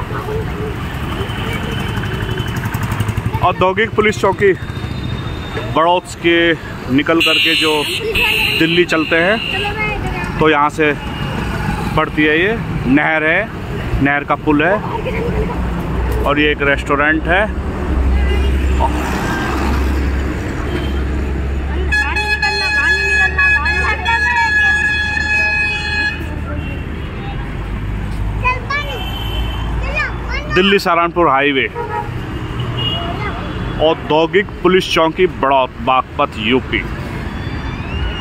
औद्योगिक पुलिस चौकी बड़ौत के निकल करके जो दिल्ली चलते हैं तो यहाँ से पड़ती है। ये नहर है, नहर का पुल है और ये एक रेस्टोरेंट है। दिल्ली सहारनपुर हाईवे, औद्योगिक पुलिस चौकी बड़ौत, बागपत, यूपी।